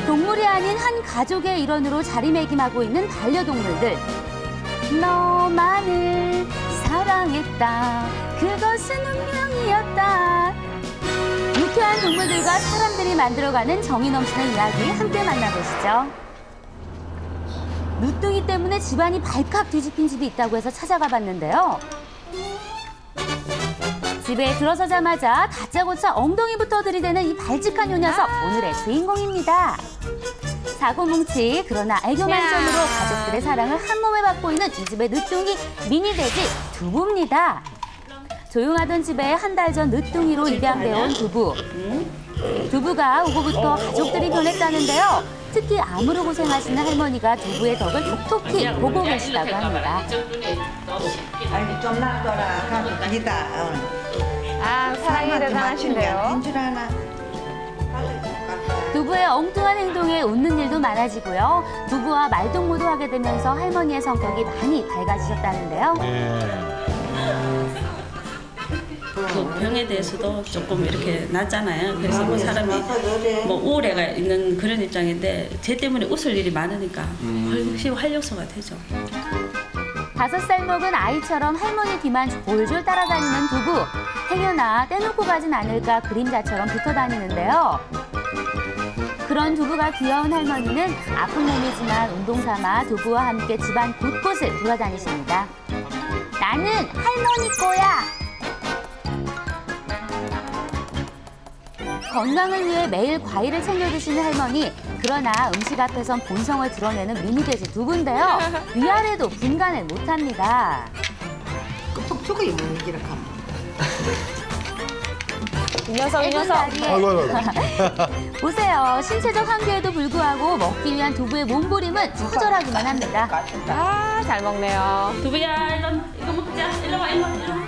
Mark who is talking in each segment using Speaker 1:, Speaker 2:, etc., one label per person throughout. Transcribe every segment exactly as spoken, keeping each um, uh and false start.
Speaker 1: 동물이 아닌 한 가족의 일원으로 자리매김하고 있는 반려동물들. 너만을 사랑했다. 그것은 운명이었다. 유쾌한 동물들과 사람들이 만들어가는 정이 넘치는 이야기 함께 만나보시죠. 누뚱이 때문에 집안이 발칵 뒤집힌 집이 있다고 해서 찾아가 봤는데요. 집에 들어서자마자 다짜고짜 엉덩이부터 들이대는 이 발칙한 요 녀석, 오늘의 주인공입니다. 사고뭉치 그러나 애교만점으로 가족들의 사랑을 한 몸에 받고 있는 이 집의 늦둥이 미니 돼지 두부입니다. 조용하던 집에 한 달 전 늦둥이로 입양되어 온 두부. 두부가 오고부터 가족들이 변했다는데요. 특히 암으로 고생하시는 할머니가 두부의 덕을 톡톡히 보고 계시다고 합니다.
Speaker 2: 아니 좀 놔둬라. 갑니다.
Speaker 3: 아, 사랑이 대단하신데요.
Speaker 1: 두부의 엉뚱한 행동에 웃는 일도 많아지고요. 두부와 말동무도 하게 되면서 할머니의 성격이 많이 밝아지셨다는데요.
Speaker 4: 네.
Speaker 5: 그 병에 대해서도 조금 이렇게 낫잖아요. 그래서 뭐 사람이 뭐 우울해가 있는 그런 입장인데 쟤 때문에 웃을 일이 많으니까 훨씬 활력소가 되죠.
Speaker 1: 다섯 살 먹은 아이처럼 할머니 뒤만 졸졸 따라다니는 두부. 행여나 떼놓고 가진 않을까 그림자처럼 붙어 다니는데요. 그런 두부가 귀여운 할머니는 아픈 몸이지만 운동 삼아 두부와 함께 집안 곳곳을 돌아다니십니다. 나는 할머니 거야! 건강을 위해 매일 과일을 챙겨 드시는 할머니. 그러나 음식 앞에선 본성을 드러내는 미니돼지 두부인데요. 위아래도 분간을 못합니다.
Speaker 2: 톡 톡이 뭐 이렇게 하면.
Speaker 3: 이 녀석, 이 녀석.
Speaker 4: 아이고, 아이고.
Speaker 1: 보세요. 신체적 한계에도 불구하고 먹기 위한 두부의 몸부림은 처절하기만 합니다.
Speaker 3: 아, 잘 먹네요.
Speaker 5: 두부야, 이거, 이거 먹자. 일로 와, 일로 와, 일로 와.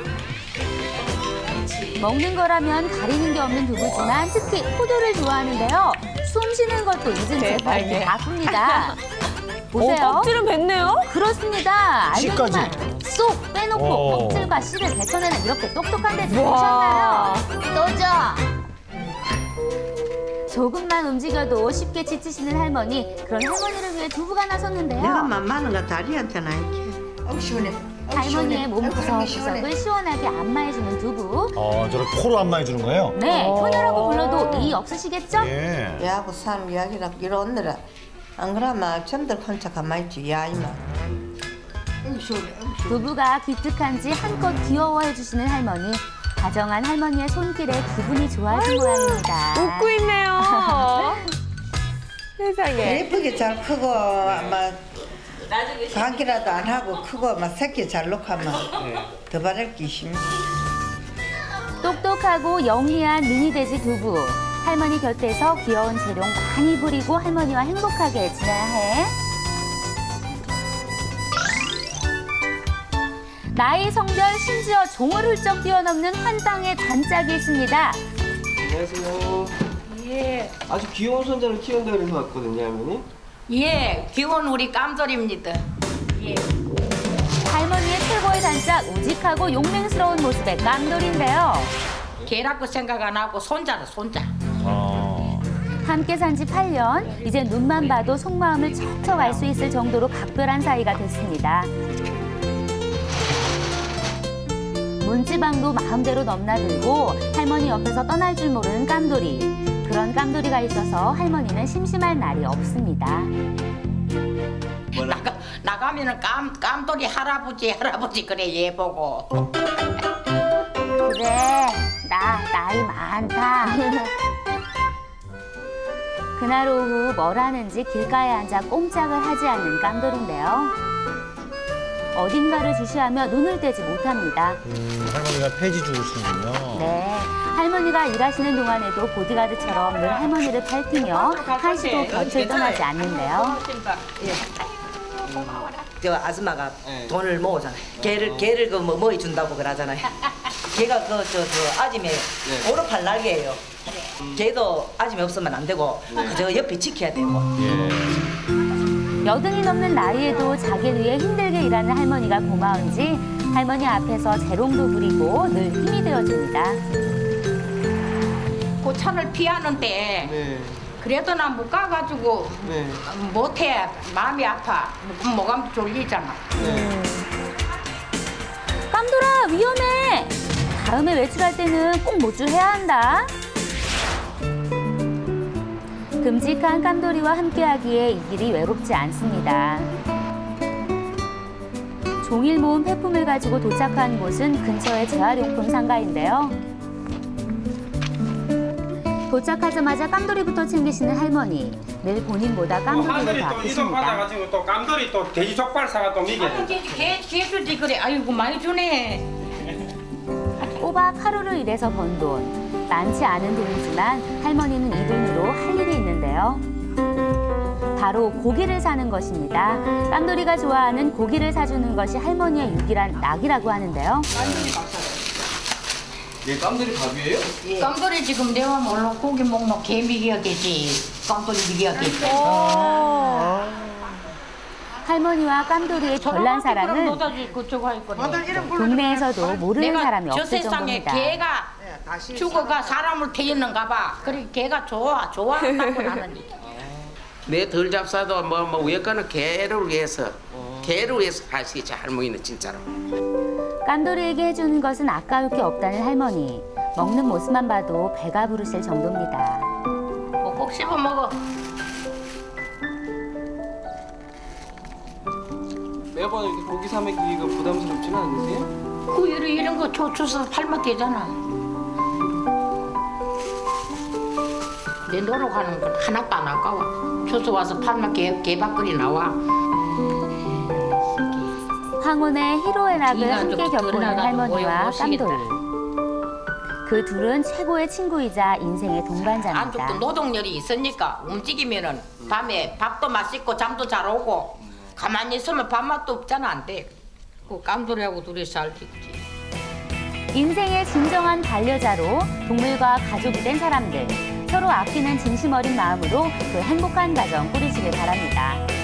Speaker 1: 먹는 거라면 가리는 게 없는 두부지만 특히 포도를 좋아하는데요. 숨 쉬는 것도 잊은 채 먹기 바쁩니다. 보세요.
Speaker 3: 오, 껍질은 뱉네요?
Speaker 1: 그렇습니다.
Speaker 4: 씨까지.
Speaker 1: 알겠지만 쏙 빼놓고
Speaker 4: 오.
Speaker 1: 껍질과 씨를 뱉어내는 이렇게 똑똑한 돼지
Speaker 3: 와.
Speaker 1: 보셨나요? 또죠. 조금만 움직여도 쉽게 지치시는 할머니. 그런 할머니를 위해 두부가 나섰는데요.
Speaker 2: 내가 만만한 거 다리한테나 이렇게. 어우 시원해.
Speaker 1: 할머니의 몸 구석구석을 시원하게 안마해주는 두부.
Speaker 4: 어, 저렇게 코로 안마해주는 거예요?
Speaker 1: 네,
Speaker 3: 오.
Speaker 1: 효녀라고 불러도 이 없으시겠죠?
Speaker 4: 예.
Speaker 2: 야하고 사람 이야기라 이러느라 안 그러면 점들 혼자 가만히 있지. 야 이마. 어우 시원해. 어우 시원해.
Speaker 1: 두부가 기특한지 한껏 귀여워해주시는 할머니. 다정한 할머니의 손길에 기분이 좋아진 모양입니다.
Speaker 3: 웃고 있네요. 세상에.
Speaker 2: 예쁘게 잘 크고 아마 감기라도 안 하고 크고 막 새끼 잘 놓고 하면 더 바랄 게 있습니다.
Speaker 1: 똑똑하고 영리한 미니돼지 두부. 할머니 곁에서 귀여운 재롱 많이 부리고 할머니와 행복하게 지내야 해. 나이, 성별, 심지어 종을 훌쩍 뛰어넘는 환상의 단짝이 있습니다.
Speaker 6: 안녕하세요.
Speaker 7: 예.
Speaker 6: 아주 귀여운 손자를 키운다 그래서 왔거든요, 할머니.
Speaker 7: 예, 귀여운 우리 깜돌입니다. 예.
Speaker 1: 할머니의 최고의 단짝, 우직하고 용맹스러운 모습의 깜돌인데요.
Speaker 7: 개라고 생각 안 하고 손자로 손자.
Speaker 4: 어.
Speaker 1: 함께 산 지 팔 년, 이제 눈만 봐도 속마음을 척척 알 수 있을 정도로 각별한 사이가 됐습니다. 문지방도 마음대로 넘나들고 할머니 옆에서 떠날 줄 모르는 깜돌이. 그런 깜돌이가 있어서 할머니는 심심할 날이 없습니다.
Speaker 7: 나가, 나가면은 깜, 깜돌이 할아버지, 할아버지 그래 얘 보고.
Speaker 1: 그래, 나 나이 많다. 그날 오후 뭘 하는지 길가에 앉아 꼼짝을 하지 않는 깜돌인데요. 어딘가를 주시하며 눈을 떼지 못합니다.
Speaker 4: 음, 할머니가 폐지 주우시는군요.
Speaker 1: 네, 할머니가 일하시는 동안에도 보디가드처럼 늘 할머니를 밟히며 한시도 곁을 떠나지 않는데요.
Speaker 8: 저 아줌마가
Speaker 6: 네.
Speaker 8: 돈을 모으잖아요. 개를 개를 그 뭐 뭐이 준다고 그러잖아요. 걔가 그 저 저 아줌의
Speaker 6: 네.
Speaker 8: 오른팔 날개예요. 걔도 아줌이 없으면 안 되고 그저 옆에 지켜야 되고.
Speaker 4: 예.
Speaker 1: 여든이 넘는 나이에도 자기를 위해 힘들게 일하는 할머니가 고마운지 할머니 앞에서 재롱도 부리고 늘 힘이 되어줍니다.
Speaker 7: 그 차를 피하는데
Speaker 6: 네.
Speaker 7: 그래도 난 못 가가지고
Speaker 6: 네.
Speaker 7: 못해. 마음이 아파. 뭐가 졸리잖아.
Speaker 6: 네.
Speaker 1: 깜돌아, 위험해! 다음에 외출할 때는 꼭 모줄해야 한다. 듬직한 깜돌이와 함께하기에 이 길이 외롭지 않습니다. 종일 모은 폐품을 가지고 도착한 곳은 근처의 재활용품 상가인데요. 도착하자마자 깜돌이부터 챙기시는 할머니. 늘 본인보다 깜돌이를
Speaker 9: 하늘이
Speaker 1: 더
Speaker 9: 또 이동
Speaker 1: 아끼십니다.
Speaker 9: 받아가지고 또 깜돌이 또 돼지 족발 사가 또 미게.
Speaker 7: 아유, 개, 개, 개 주지 그래. 아이고 많이 주네.
Speaker 1: 꼬박 하루를 일해서 번 돈. 많지 않은 돈이지만 할머니는 이 돈으로 할 일이 있는데요. 바로 고기를 사는 것입니다. 깜돌이가 좋아하는 고기를 사주는 것이 할머니의 유일한 낙이라고 하는데요.
Speaker 6: 얘 깜들이 밥이에요?
Speaker 7: 깜돌이 지금 내가 몰라 고기 먹노 개 미기야겠지. 깜돌이 미기야겠지.
Speaker 1: 할머니와 깜돌이의 별난 사랑은 동네에서도 모르는 사람이
Speaker 7: 저
Speaker 1: 없을
Speaker 7: 세상에
Speaker 1: 정도입니다.
Speaker 7: 개가 죽어가 사람을 태웠는가 봐. 그래 개가 좋아 좋아한다고 나는.
Speaker 10: 내 덜 잡사도 뭐, 뭐 외과는 개를 위해서 개를 위해서 할 수 있지 할머니는 진짜로.
Speaker 1: 깜돌이에게 해주는 것은 아까울 게 없다는 할머니. 먹는 모습만 봐도 배가 부르실 정도입니다.
Speaker 7: 꼭꼭 씹어 먹어.
Speaker 6: 매번 이렇게 고기 사 먹기가 부담스럽지는 않으세요?
Speaker 7: 그 이런 이런 거 조추서 팔면 되잖아. 내 노력하는 건 하나도 안 아까워. 주워 와서 팔면 개 개밥거리 나와.
Speaker 1: 황혼의 희로의 낙을
Speaker 7: 네가
Speaker 1: 함께
Speaker 7: 좀
Speaker 1: 겪고 있는
Speaker 7: 드러나가지고
Speaker 1: 할머니와
Speaker 7: 모여 모시겠다.
Speaker 1: 깜돌이. 그 둘은 최고의 친구이자 인생의 동반자입니다.
Speaker 7: 안쪽도 노동열이 있으니까 움직이면은 밤에 밥도 맛있고 잠도 잘 오고 가만히 있으면 밥맛도 없잖아 안 돼. 그 깜돌이하고 둘이 살지.
Speaker 1: 인생의 진정한 반려자로 동물과 가족이 된 사람들. 서로 아끼는 진심 어린 마음으로 그 행복한 가정 꾸리시길 바랍니다.